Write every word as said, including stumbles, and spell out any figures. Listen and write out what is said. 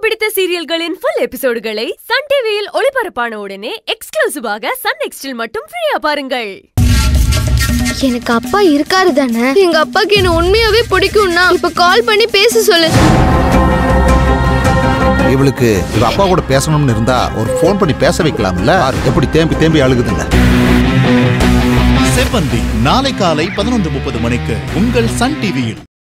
பிடித்த சீரியல்களின் full எபிசோடுகளை Sun டிவியில் ஒளிபரப்பான உடனே எக்ஸ்க்ளூசிவாக சன் நெக்ஸ்டில் மட்டும் ஃப்ரீயா பாருங்கள். எனக்கு அப்பா இருக்காரு தானே? எங்க அப்பாக்கு என்ன உண்மையாவே பிடிக்கும்னா இப்ப கால் பண்ணி பேச சொல்லு. இவளுக்கு இவ அப்பா கூட பேசணும்னு இருந்தா ஒரு ஃபோன் பண்ணி பேச வைக்கலாம்ல. எப்படி தேம்பி தேம்பி அழுகுதுங்க. செவ்வந்தி நாளை காலை பதினொன்று முப்பது மணிக்கு உங்கள் சன் டிவியில்.